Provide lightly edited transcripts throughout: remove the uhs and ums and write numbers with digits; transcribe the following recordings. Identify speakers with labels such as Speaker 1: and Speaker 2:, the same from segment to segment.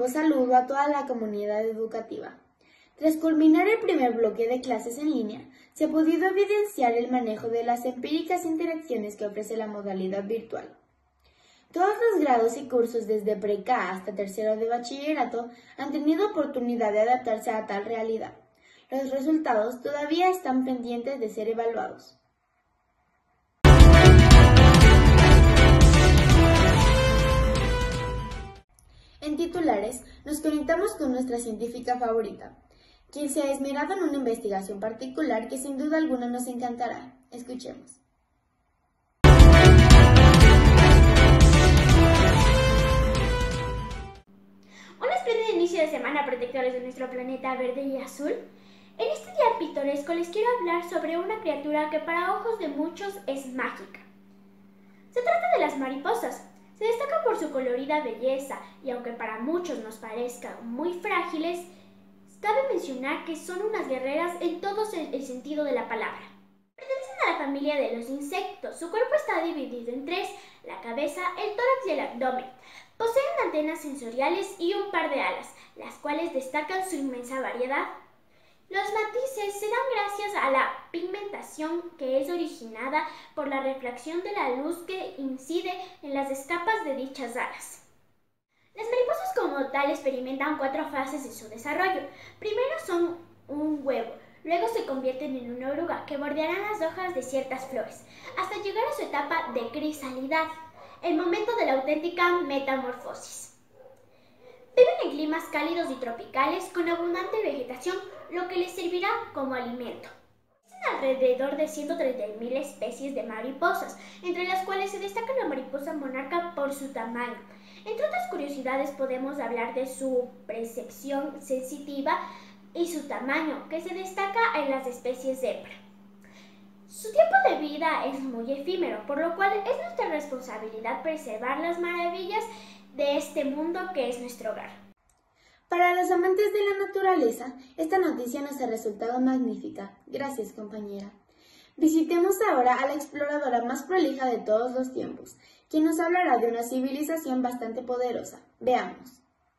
Speaker 1: cordialísimo saludo a toda la comunidad educativa. Tras culminar el primer bloque de clases en línea, se ha podido evidenciar el manejo de las empíricas interacciones que ofrece la modalidad virtual. Todos los grados y cursos desde pre-K hasta tercero de bachillerato han tenido oportunidad de adaptarse a tal realidad. Los resultados todavía están pendientes de ser evaluados. En titulares, nos conectamos con nuestra científica favorita, quien se ha esmerado en una investigación particular que sin duda alguna nos encantará. Escuchemos.
Speaker 2: Un espléndido inicio de semana, protectores de nuestro planeta verde y azul. En este día pintoresco les quiero hablar sobre una criatura que para ojos de muchos es mágica. Se trata de las mariposas. Se destacan por su colorida belleza y aunque para muchos nos parezcan muy frágiles, cabe mencionar que son unas guerreras en todo el sentido de la palabra. Pertenecen a la familia de los insectos. Su cuerpo está dividido en tres: la cabeza, el tórax y el abdomen. Poseen antenas sensoriales y un par de alas, las cuales destacan su inmensa variedad. Los matices se dan gracias a la pigmentación que es originada por la refracción de la luz que incide en las escapas de dichas alas. Las mariposas como tal experimentan 4 fases de su desarrollo. Primero son un huevo, luego se convierten en una oruga que bordearán las hojas de ciertas flores, hasta llegar a su etapa de crisalidad, el momento de la auténtica metamorfosis. Viven en climas cálidos y tropicales con abundante vegetación, lo que les servirá como alimento. Existen alrededor de 130.000 especies de mariposas, entre las cuales se destaca la mariposa monarca por su tamaño. Entre otras curiosidades podemos hablar de su percepción sensitiva y su tamaño, que se destaca en las especies hembra. Su tiempo de vida es muy efímero, por lo cual es nuestra responsabilidad preservar las maravillas de este mundo que es nuestro hogar.
Speaker 1: Para los amantes de la naturaleza, esta noticia nos ha resultado magnífica. Gracias, compañera. Visitemos ahora a la exploradora más prolija de todos los tiempos, quien nos hablará de una civilización bastante poderosa. Veamos.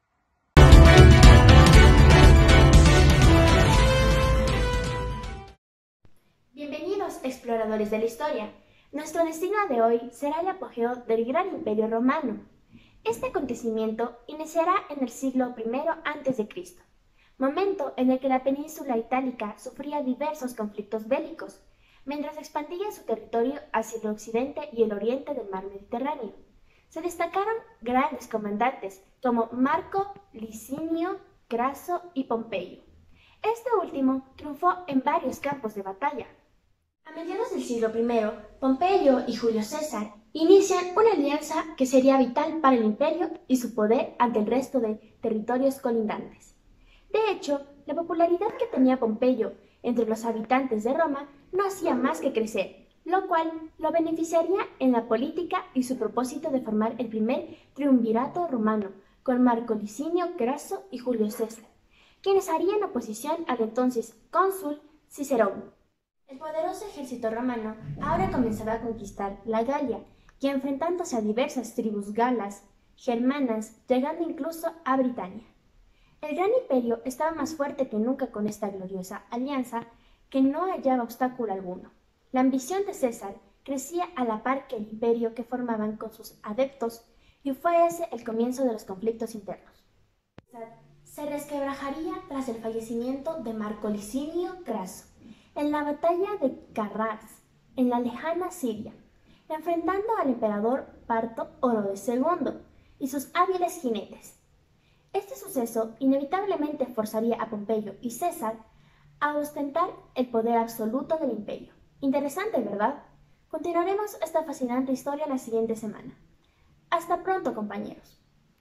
Speaker 3: Bienvenidos, exploradores de la historia. Nuestro destino de hoy será el apogeo del gran Imperio Romano. Este acontecimiento iniciará en el siglo I a.C., momento en el que la península itálica sufría diversos conflictos bélicos, mientras expandía su territorio hacia el occidente y el oriente del mar Mediterráneo. Se destacaron grandes comandantes como Marco Licinio Craso y Pompeyo. Este último triunfó en varios campos de batalla. A mediados del siglo I, Pompeyo y Julio César inician una alianza que sería vital para el imperio y su poder ante el resto de territorios colindantes. De hecho, la popularidad que tenía Pompeyo entre los habitantes de Roma no hacía más que crecer, lo cual lo beneficiaría en la política y su propósito de formar el primer triunvirato romano, con Marco Licinio Craso y Julio César, quienes harían oposición al entonces cónsul Cicerón. El poderoso ejército romano ahora comenzaba a conquistar la Galia, y enfrentándose a diversas tribus galas, germanas, llegando incluso a Britania. El gran imperio estaba más fuerte que nunca con esta gloriosa alianza, que no hallaba obstáculo alguno. La ambición de César crecía a la par que el imperio que formaban con sus adeptos, y fue ese el comienzo de los conflictos internos. Se resquebrajaría tras el fallecimiento de Marco Licinio Craso, en la batalla de Carrás, en la lejana Siria, enfrentando al emperador parto Orodes II y sus hábiles jinetes. Este suceso inevitablemente forzaría a Pompeyo y César a ostentar el poder absoluto del imperio. Interesante, ¿verdad? Continuaremos esta fascinante historia la siguiente semana. Hasta pronto, compañeros.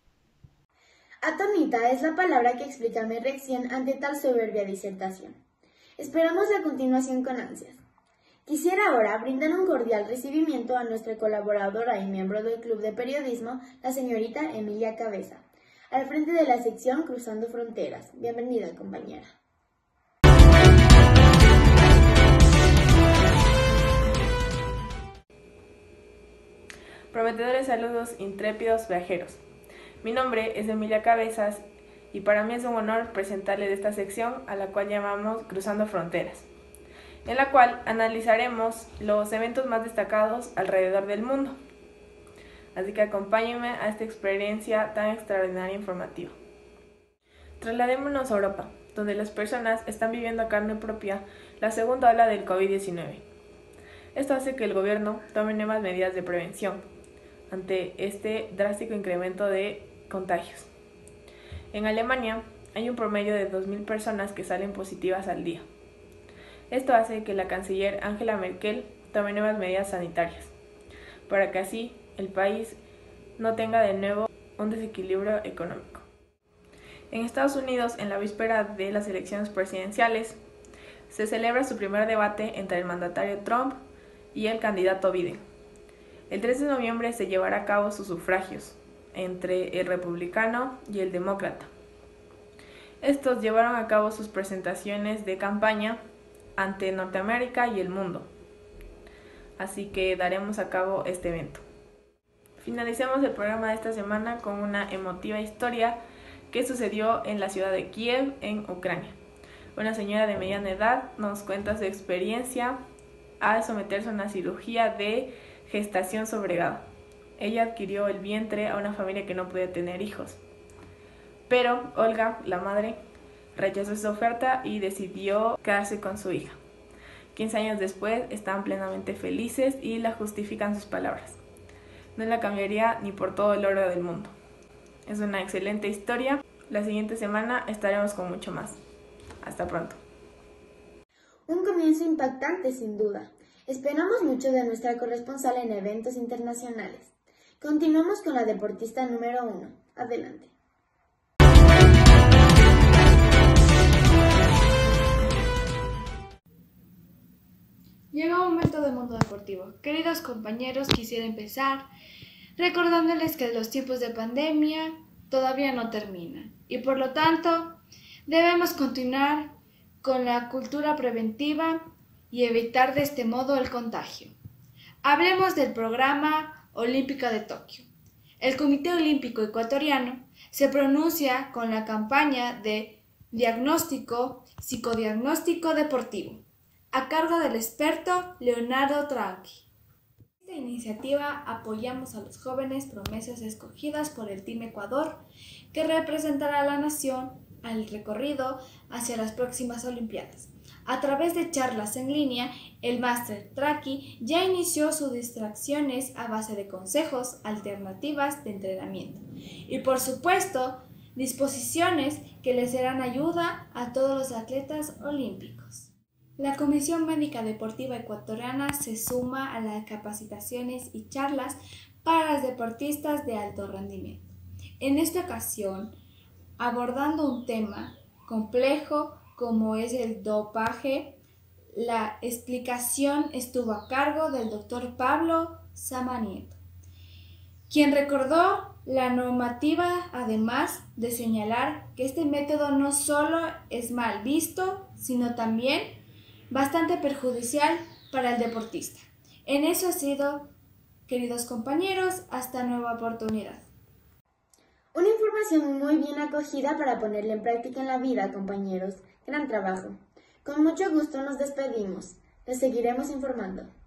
Speaker 1: Atónita es la palabra que explica mi reacción ante tal soberbia disertación. Esperamos la continuación con ansias. Quisiera ahora brindar un cordial recibimiento a nuestra colaboradora y miembro del Club de Periodismo, la señorita Emilia Cabeza, al frente de la sección Cruzando Fronteras. Bienvenida, compañera.
Speaker 4: Prometedores saludos, intrépidos viajeros. Mi nombre es Emilia Cabezas y para mí es un honor presentarles esta sección a la cual llamamos Cruzando Fronteras, en la cual analizaremos los eventos más destacados alrededor del mundo. Así que acompáñenme a esta experiencia tan extraordinaria e informativa. Trasladémonos a Europa, donde las personas están viviendo a carne propia la segunda ola del COVID-19. Esto hace que el gobierno tome nuevas medidas de prevención ante este drástico incremento de contagios. En Alemania hay un promedio de 2.000 personas que salen positivas al día. Esto hace que la canciller Angela Merkel tome nuevas medidas sanitarias, para que así el país no tenga de nuevo un desequilibrio económico. En Estados Unidos, en la víspera de las elecciones presidenciales, se celebra su primer debate entre el mandatario Trump y el candidato Biden. El 3 de noviembre se llevará a cabo sus sufragios entre el republicano y el demócrata. Estos llevaron a cabo sus presentaciones de campaña ante Norteamérica y el mundo. Así que daremos a cabo este evento. Finalicemos el programa de esta semana con una emotiva historia que sucedió en la ciudad de Kiev, en Ucrania. Una señora de mediana edad nos cuenta su experiencia al someterse a una cirugía de gestación subrogada. Ella adquirió el vientre a una familia que no podía tener hijos. Pero Olga, la madre, rechazó esa oferta y decidió quedarse con su hija. 15 años después están plenamente felices y la justifican sus palabras. No la cambiaría ni por todo el oro del mundo. Es una excelente historia. La siguiente semana estaremos con mucho más. Hasta pronto.
Speaker 1: Un comienzo impactante sin duda. Esperamos mucho de nuestra corresponsal en eventos internacionales. Continuamos con la deportista número 1. Adelante.
Speaker 5: Llega un momento del mundo deportivo. Queridos compañeros, quisiera empezar recordándoles que los tiempos de pandemia todavía no terminan y por lo tanto debemos continuar con la cultura preventiva y evitar de este modo el contagio. Hablemos del programa olímpico de Tokio. El Comité Olímpico Ecuatoriano se pronuncia con la campaña de psicodiagnóstico deportivo, a cargo del experto Leonardo Tranqui. En esta iniciativa apoyamos a los jóvenes promesas escogidas por el Team Ecuador, que representará a la nación al recorrido hacia las próximas Olimpiadas. A través de charlas en línea, el máster Tranqui ya inició sus distracciones a base de consejos, alternativas de entrenamiento y, por supuesto, disposiciones que les serán ayuda a todos los atletas olímpicos. La Comisión Médica Deportiva Ecuatoriana se suma a las capacitaciones y charlas para los deportistas de alto rendimiento. En esta ocasión, abordando un tema complejo como es el dopaje, la explicación estuvo a cargo del doctor Pablo Samaniego, quien recordó la normativa, además de señalar que este método no solo es mal visto, sino también bastante perjudicial para el deportista. En eso ha sido, queridos compañeros, hasta nueva oportunidad.
Speaker 1: Una información muy bien acogida para ponerla en práctica en la vida, compañeros. Gran trabajo. Con mucho gusto nos despedimos. Les seguiremos informando.